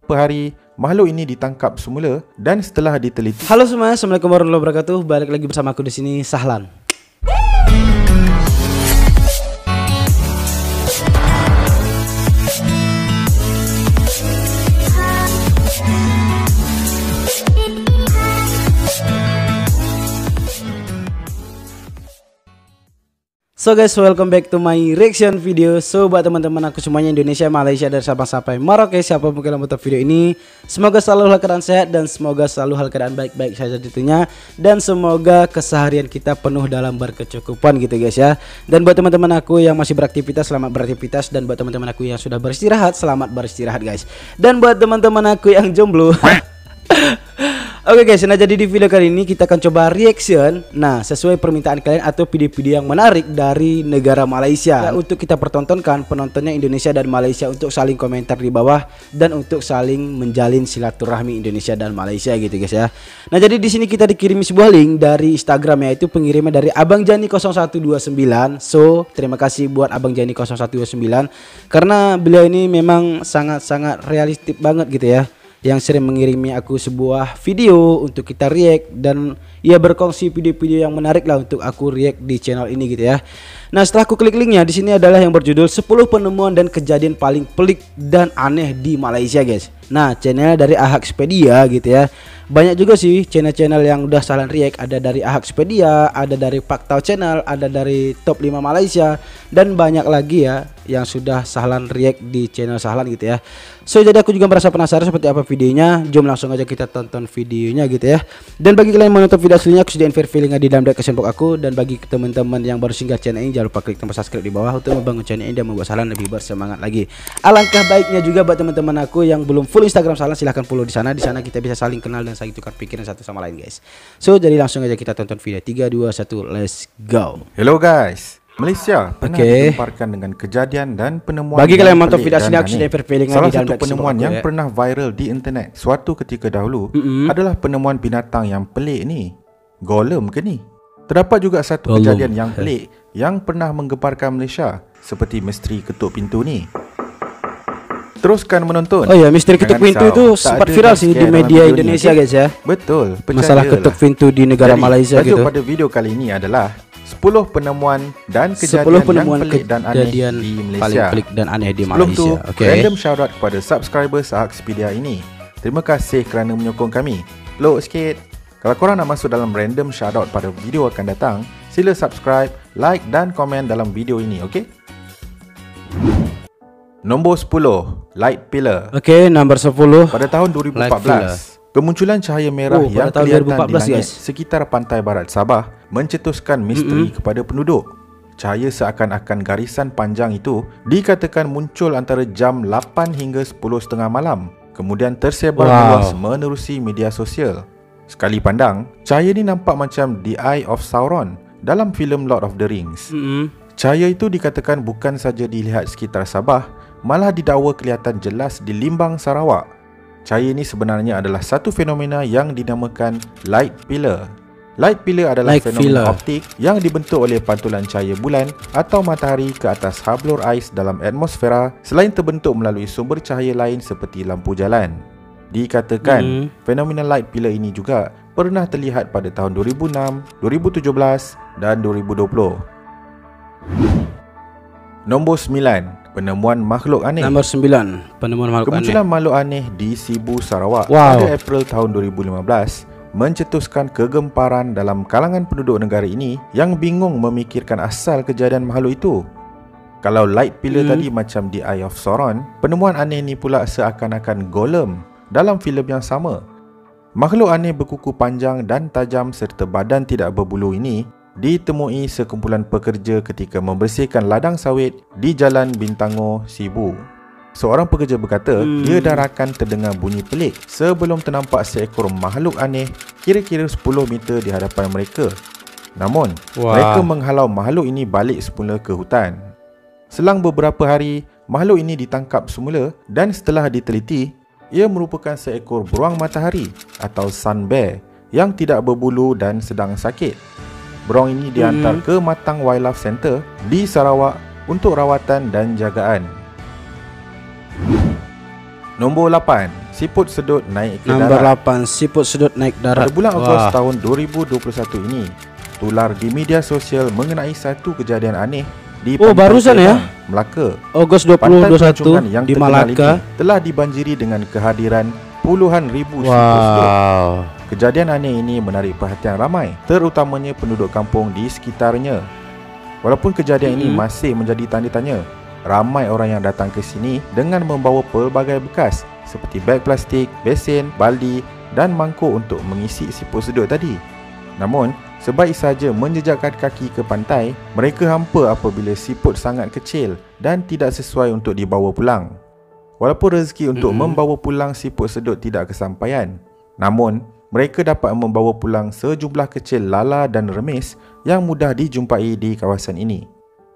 beberapa hari makhluk ini ditangkap semula dan setelah diteliti. Halo semua, assalamualaikum warahmatullahi wabarakatuh. Balik lagi bersama aku di sini, Sahlan. So guys, welcome back to my reaction video. So buat teman-teman aku semuanya Indonesia, Malaysia, dari Sabang sampai Merauke, siapa mungkin yang menonton video ini, semoga selalu hal keadaan sehat dan semoga selalu hal keadaan baik-baik saja tentunya. Dan semoga keseharian kita penuh dalam berkecukupan gitu guys ya. Dan buat teman-teman aku yang masih beraktivitas, selamat beraktivitas. Dan buat teman-teman aku yang sudah beristirahat, selamat beristirahat guys. Dan buat teman-teman aku yang jomblo Oke guys, nah jadi di video kali ini kita akan coba reaction. Nah, sesuai permintaan kalian atau video-video yang menarik dari negara Malaysia. Nah, untuk kita pertontonkan penontonnya Indonesia dan Malaysia untuk saling komentar di bawah dan untuk saling menjalin silaturahmi Indonesia dan Malaysia gitu guys ya. Nah, jadi di sini kita dikirim sebuah link dari Instagram, yaitu pengiriman dari Abang Jani 0129. So, terima kasih buat Abang Jani 0129 karena beliau ini memang sangat-sangat realistik banget gitu ya, yang sering mengirimi aku sebuah video untuk kita react dan ia berkongsi video-video yang menarik lah untuk aku react di channel ini gitu ya. Nah, setelah aku klik linknya, di sini adalah yang berjudul 10 penemuan dan kejadian paling pelik dan aneh di Malaysia guys. Nah, channel dari Ahakpedia gitu ya. Banyak juga sih channel-channel yang udah Sahlan react, ada dari Ahakpedia, ada dari Faktau Channel, ada dari Top 5 Malaysia, dan banyak lagi ya yang sudah Sahlan react di channel Sahlan gitu ya. So jadi aku juga merasa penasaran seperti apa videonya. Jom langsung aja kita tonton videonya gitu ya. Dan bagi kalian yang menonton video aslinya, aku sediain linknya di dalam description box aku. Dan bagi teman-teman yang baru singgah channel ini, jangan lupa klik tombol subscribe di bawah untuk membangun channel ini dan membuat Sahlan lebih bersemangat lagi. Alangkah baiknya juga buat teman-teman aku yang belum follow Instagram Sahlan, silahkan follow di sana. Di sana kita bisa saling kenal dan saling tukar pikiran satu sama lain guys. So jadi langsung aja kita tonton video. 3, 2, 1, let's go. Hello guys, Malaysia pernah digemparkan dengan kejadian dan penemuan. Bagi kalian yang menonton video sini, aku sudah perpilingan salah satu penemuan yang pernah viral di internet suatu ketika dahulu adalah penemuan binatang yang pelik ni. Golem ke ni? Terdapat juga satu kejadian yang pelik yang pernah menggemparkan Malaysia, seperti misteri ketuk pintu ni. Teruskan menonton. Oh ya, misteri ketuk pintu itu sempat viral sih di media Indonesia guys ya. Betul, masalah ketuk pintu di negara Malaysia gitu. Tajuk pada video kali ini adalah 10 penemuan dan kejadian yang pelik dan aneh di Malaysia. Paling pelik dan aneh di Malaysia. Sebelum tu, random shoutout kepada subscriber Ahakpedia ini. Terima kasih kerana menyokong kami. Low sikit. Kalau korang nak masuk dalam random shoutout pada video akan datang, sila subscribe, like dan komen dalam video ini, okey? Nombor 10, Light Pillar. Okey, nombor 10. Pada tahun 2014, kemunculan cahaya merah yang kelihatan di langit sekitar pantai barat Sabah mencetuskan misteri kepada penduduk. Cahaya seakan-akan garisan panjang itu dikatakan muncul antara jam 8 hingga 10.30 malam, kemudian tersebar luas menerusi media sosial. Sekali pandang, cahaya ini nampak macam The Eye of Sauron dalam filem Lord of the Rings. Cahaya itu dikatakan bukan saja dilihat sekitar Sabah, malah didakwa kelihatan jelas di Limbang, Sarawak. Cahaya ini sebenarnya adalah satu fenomena yang dinamakan light pillar. Light pillar adalah fenomena optik yang dibentuk oleh pantulan cahaya bulan atau matahari ke atas hablur ais dalam atmosfera selain terbentuk melalui sumber cahaya lain seperti lampu jalan. Dikatakan fenomena light pillar ini juga pernah terlihat pada tahun 2006, 2017 dan 2020. Nombor 9, penemuan makhluk aneh. Nombor 9, penemuan makhluk aneh. Kemunculan makhluk aneh di Sibu, Sarawak pada April tahun 2015 mencetuskan kegemparan dalam kalangan penduduk negara ini yang bingung memikirkan asal kejadian makhluk itu. Kalau light pillar tadi macam The Eye of Sauron, penemuan aneh ni pula seakan-akan golem dalam filem yang sama. Makhluk aneh berkuku panjang dan tajam serta badan tidak berbulu ini ditemui sekumpulan pekerja ketika membersihkan ladang sawit di Jalan Bintango, Sibu. Seorang pekerja berkata dia dah rakan terdengar bunyi pelik sebelum ternampak seekor makhluk aneh kira-kira 10 meter di hadapan mereka. Namun, mereka menghalau makhluk ini balik semula ke hutan. Selang beberapa hari, makhluk ini ditangkap semula dan setelah diteliti, ia merupakan seekor beruang matahari atau sun bear yang tidak berbulu dan sedang sakit. Beruang ini dihantar ke Matang Wildlife Center di Sarawak untuk rawatan dan jagaan. Nombor 8, siput sedut naik ke Nombor darat. 8, siput sedut naik darat. Pada bulan Ogos tahun 2021 ini, tular di media sosial mengenai satu kejadian aneh di pantai barusan ya? Melaka. Ogos Pantai 2021 pelancongan yang di terkenal Malaka ini telah dibanjiri dengan kehadiran puluhan ribu siput sedut. Kejadian aneh ini menarik perhatian ramai, terutamanya penduduk kampung di sekitarnya. Walaupun kejadian ini masih menjadi tanda tanya, ramai orang yang datang ke sini dengan membawa pelbagai bekas seperti beg plastik, besen, baldi dan mangkuk untuk mengisi siput sedut tadi. Namun, sebaik saja menjejakkan kaki ke pantai, mereka hampa apabila siput sangat kecil dan tidak sesuai untuk dibawa pulang. Walaupun rezeki untuk membawa pulang siput sedut tidak kesampaian, namun mereka dapat membawa pulang sejumlah kecil lala dan remis yang mudah dijumpai di kawasan ini.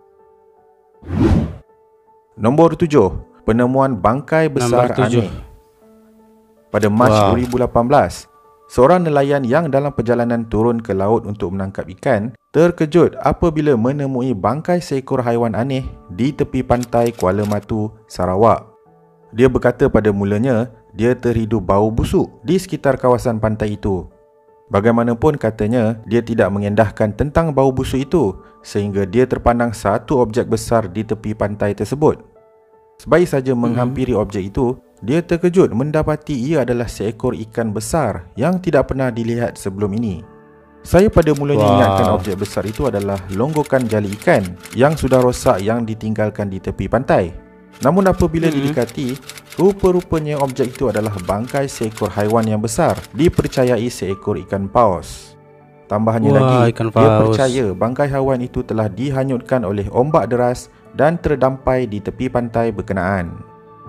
Nombor 7, penemuan bangkai besar aneh. Pada Mac 2018, seorang nelayan yang dalam perjalanan turun ke laut untuk menangkap ikan terkejut apabila menemui bangkai seekor haiwan aneh di tepi pantai Kuala Matu, Sarawak. Dia berkata pada mulanya dia terhidu bau busuk di sekitar kawasan pantai itu. Bagaimanapun katanya, dia tidak mengendahkan tentang bau busuk itu sehingga dia terpandang satu objek besar di tepi pantai tersebut. Sebaik saja menghampiri objek itu, dia terkejut mendapati ia adalah seekor ikan besar yang tidak pernah dilihat sebelum ini. Saya pada mulanya ingatkan objek besar itu adalah longgokan jali ikan yang sudah rosak yang ditinggalkan di tepi pantai. Namun apabila didekati, rupa-rupanya objek itu adalah bangkai seekor haiwan yang besar, dipercayai seekor ikan paus. Tambahannya lagi, dia percaya bangkai haiwan itu telah dihanyutkan oleh ombak deras dan terdampai di tepi pantai berkenaan.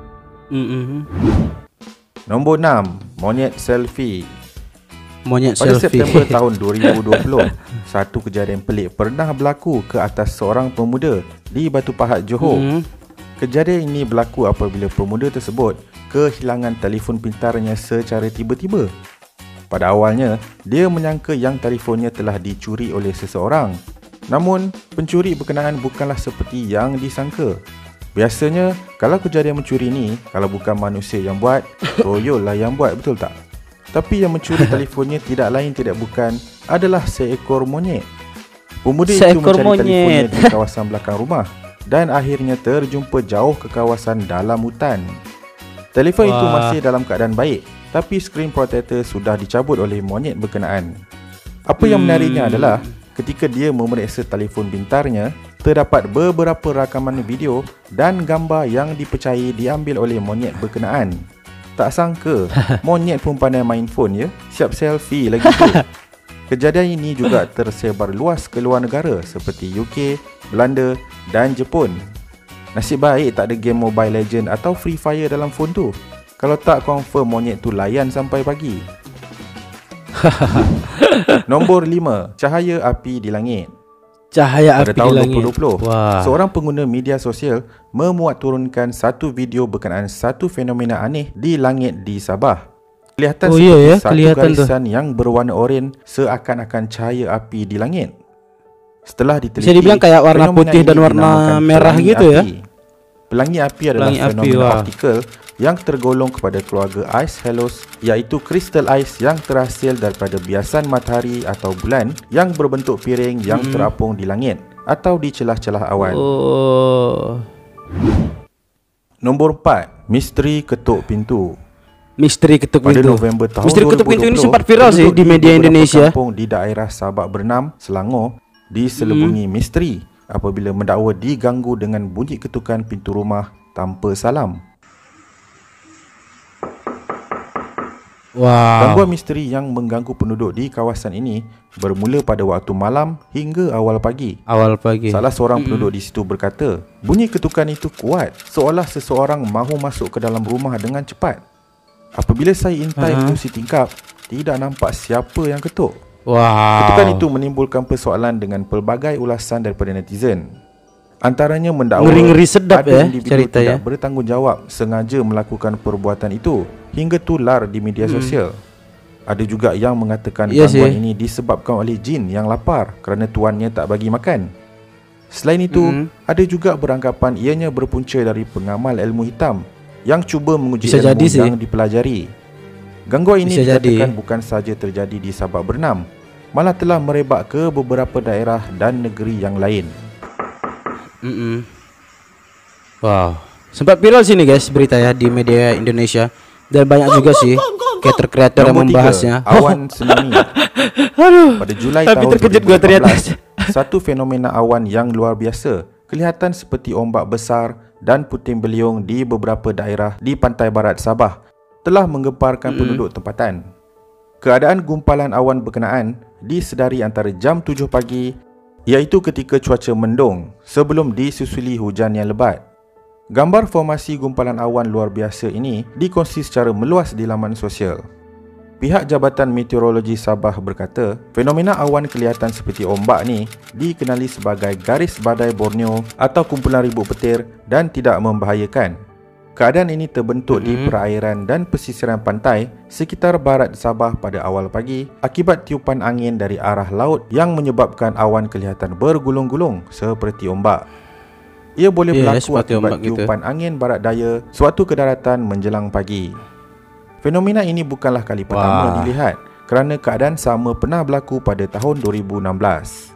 Nombor 6, monyet selfie. Pada September tahun 2020, satu kejadian pelik pernah berlaku ke atas seorang pemuda di Batu Pahat, Johor. Kejadian ini berlaku apabila pemuda tersebut kehilangan telefon pintarnya secara tiba-tiba. Pada awalnya, dia menyangka yang telefonnya telah dicuri oleh seseorang. Namun, pencuri berkenaan bukanlah seperti yang disangka. Biasanya, kalau kejadian mencuri ni, kalau bukan manusia yang buat, toyol lah yang buat, betul tak? Tapi yang mencuri telefonnya tidak lain tidak bukan adalah seekor monyet. Pemuda itu mencari telefonnya di kawasan belakang rumah dan akhirnya terjumpa jauh ke kawasan dalam hutan. Telefon itu masih dalam keadaan baik, tapi skrin protector sudah dicabut oleh monyet berkenaan. Apa yang menariknya adalah ketika dia memeriksa telefon pintarnya, terdapat beberapa rakaman video dan gambar yang dipercayai diambil oleh monyet berkenaan. Tak sangka, monyet pun pandai main phone ya, siap selfie lagi tu. Kejadian ini juga tersebar luas ke luar negara seperti UK, Belanda dan Jepun. Nasib baik tak ada game Mobile Legend atau Free Fire dalam phone tu. Kalau tak, confirm monyet tu layan sampai pagi. Nombor 5, cahaya api di langit. Cahaya Pada api tahun di langit. 2020, seorang pengguna media sosial memuat turunkan satu video berkenaan satu fenomena aneh di langit di Sabah. Kelihatan seperti satu garisan yang berwarna oranye seakan-akan cahaya api di langit. Setelah diteliti, bisa dibilang kayak warna putih dan warna merah gitu ya. Pelangi api adalah fenomena optikal yang tergolong kepada keluarga ice halos, iaitu kristal ais yang terhasil daripada biasan matahari atau bulan yang berbentuk piring yang terapung di langit atau di celah-celah awan. Nombor 4, misteri ketuk pintu. Misteri ketuk pintu. Pada November tahun Misteri ketuk pintu 2020, ini sempat viral sih di media Indonesia. Kampung di daerah Sabak Bernam, Selangor diselubungi misteri apabila mendakwa diganggu dengan bunyi ketukan pintu rumah tanpa salam. Gangguan misteri yang mengganggu penduduk di kawasan ini bermula pada waktu malam hingga awal pagi. Salah seorang penduduk di situ berkata, bunyi ketukan itu kuat seolah seseorang mahu masuk ke dalam rumah dengan cepat. Apabila saya intai menerusi tingkap, tidak nampak siapa yang ketuk. Ketukan itu menimbulkan persoalan dengan pelbagai ulasan daripada netizen. Antaranya mendakwa ada individu tidak bertanggungjawab sengaja melakukan perbuatan itu hingga tular di media sosial. Ada juga yang mengatakan gangguan ini disebabkan oleh jin yang lapar kerana tuannya tak bagi makan. Selain itu, ada juga beranggapan ianya berpunca dari pengamal ilmu hitam yang cuba menguji Bisa ilmu jadi yang dipelajari. Gangguan ini Bisa dikatakan jadi. bukan sahaja terjadi di Sabah Bernam, malah telah merebak ke beberapa daerah dan negeri yang lain. Wow, sempat viral sini guys berita ya di media Indonesia, dan banyak juga sih kreator-kreator yang Nombor 3, membahasnya. awan tsunami. Aduh, Pada Julai tapi tahun terkejut gua ternyata. 2018, satu fenomena awan yang luar biasa kelihatan seperti ombak besar dan puting beliung di beberapa daerah di pantai barat Sabah telah menggemparkan penduduk tempatan. Keadaan gumpalan awan berkenaan disedari antara jam 7 pagi, iaitu ketika cuaca mendung sebelum disusuli hujan yang lebat. Gambar formasi gumpalan awan luar biasa ini dikongsi secara meluas di laman sosial. Pihak Jabatan Meteorologi Sabah berkata, fenomena awan kelihatan seperti ombak ni dikenali sebagai garis badai Borneo atau kumpulan ribut petir dan tidak membahayakan. Keadaan ini terbentuk di perairan dan pesisiran pantai sekitar barat Sabah pada awal pagi akibat tiupan angin dari arah laut yang menyebabkan awan kelihatan bergulung-gulung seperti ombak. Ia boleh berlaku akibat tiupan angin barat daya suatu kedaratan menjelang pagi. Fenomena ini bukanlah kali pertama dilihat, kerana keadaan sama pernah berlaku pada tahun 2016.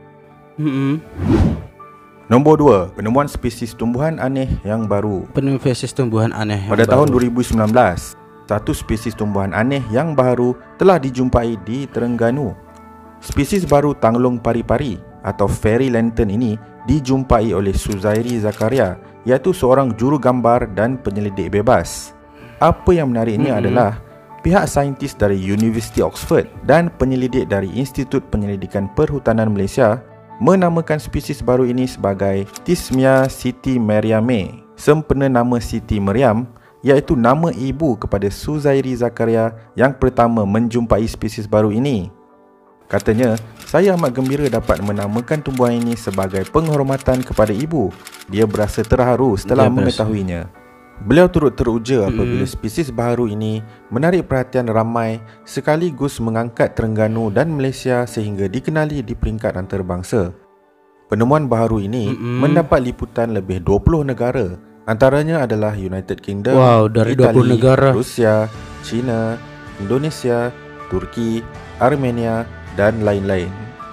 Nombor 2, penemuan spesies tumbuhan aneh yang baru. Penemuan spesies tumbuhan aneh yang Pada baru. tahun 2019, satu spesies tumbuhan aneh yang baru telah dijumpai di Terengganu. Spesies baru tanglung pari-pari atau fairy lantern ini dijumpai oleh Suzairi Zakaria, iaitu seorang juru gambar dan penyelidik bebas. Apa yang menariknya adalah pihak saintis dari University Oxford dan penyelidik dari Institut Penyelidikan Perhutanan Malaysia menamakan spesies baru ini sebagai Tismia Siti Mariame, sempena nama Siti Mariam, iaitu nama ibu kepada Suzairi Zakaria yang pertama menjumpai spesies baru ini. Katanya, saya amat gembira dapat menamakan tumbuhan ini sebagai penghormatan kepada ibu. Dia berasa terharu setelah mengetahuinya. Beliau turut teruja apabila spesies baru ini menarik perhatian ramai sekaligus mengangkat Terengganu dan Malaysia sehingga dikenali di peringkat antarabangsa. Penemuan baru ini mendapat liputan lebih 20 negara. Antaranya adalah United Kingdom, dari Itali, 20 negara. Rusia, China, Indonesia, Turki, Armenia dan lain-lain.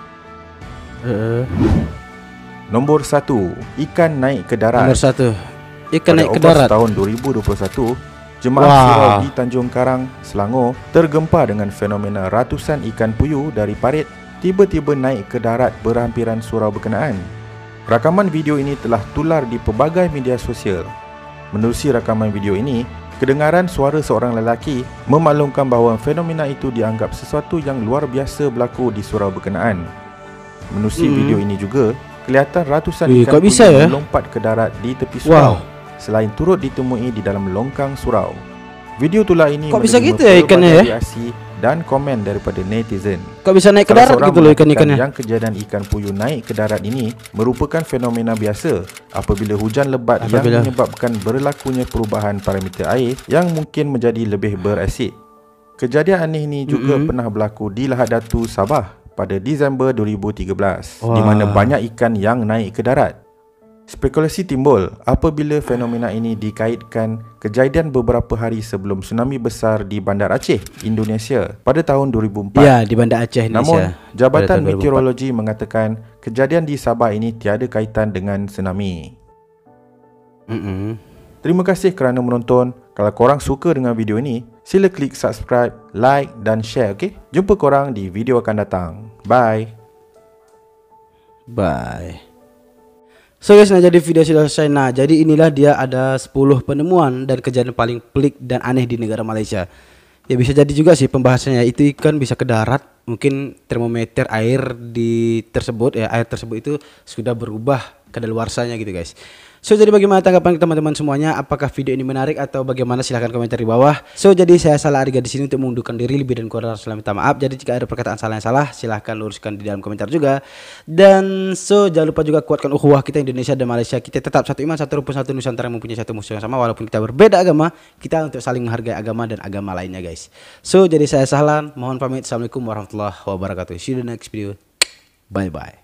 Nombor 1, ikan naik ke darat. Nomor 1, ikan naik ke Pada darat. Ogos tahun 2021, jemaah surau di Tanjung Karang, Selangor tergempar dengan fenomena ratusan ikan puyuh dari parit tiba-tiba naik ke darat berhampiran surau berkenaan. Rakaman video ini telah tular di pelbagai media sosial. Menerusi rakaman video ini, kedengaran suara seorang lelaki memaklumkan bahawa fenomena itu dianggap sesuatu yang luar biasa berlaku di surau berkenaan. Menerusi video ini juga, kelihatan ratusan ikan puyuh melompat ke darat di tepi surau. Selain turut ditemui di dalam longkang surau. Video tular ini kok bisa gitu ya ikannya ya? Reaksi dan komen daripada netizen. Kok bisa naik ke darat gitu loh ikan-ikannya? Yang kejadian ikan puyuh naik ke darat ini merupakan fenomena biasa apabila hujan lebat yang menyebabkan berlakunya perubahan parameter air yang mungkin menjadi lebih berasid. Kejadian aneh ini juga pernah berlaku di Lahad Datu, Sabah pada Disember 2013 di mana banyak ikan yang naik ke darat. Spekulasi timbul apabila fenomena ini dikaitkan kejadian beberapa hari sebelum tsunami besar di Bandar Aceh, Indonesia pada tahun 2004. Ya, di Bandar Aceh, Indonesia. Namun, Jabatan Meteorologi mengatakan kejadian di Sabah ini tiada kaitan dengan tsunami. Terima kasih kerana menonton. Kalau korang suka dengan video ini, sila klik subscribe, like dan share, okey? Jumpa korang di video akan datang. Bye. Bye. So guys, nah jadi video sudah selesai. Nah, jadi inilah dia ada 10 penemuan dan kejadian paling pelik dan aneh di negara Malaysia. Ya bisa jadi juga sih pembahasannya itu ikan bisa ke darat, mungkin termometer air di tersebut ya, air tersebut itu sudah berubah kadaluarsanya gitu guys. So jadi bagaimana tanggapan teman-teman semuanya? Apakah video ini menarik atau bagaimana? Silahkan komentar di bawah. So jadi saya Salah Ariga di sini untuk mengundurkan diri, lebih dan kurang saya minta maaf. Jadi jika ada perkataan salah yang salah, silahkan luruskan di dalam komentar juga. Dan so jangan lupa juga kuatkan ukhuwah kita Indonesia dan Malaysia. Kita tetap satu iman, satu rumpun, satu Nusantara, mempunyai satu musuh yang sama. Walaupun kita berbeda agama, kita untuk saling menghargai agama dan agama lainnya guys. So jadi saya Sahlan, mohon pamit. Assalamualaikum warahmatullahi wabarakatuh. See you in the next video. Bye bye.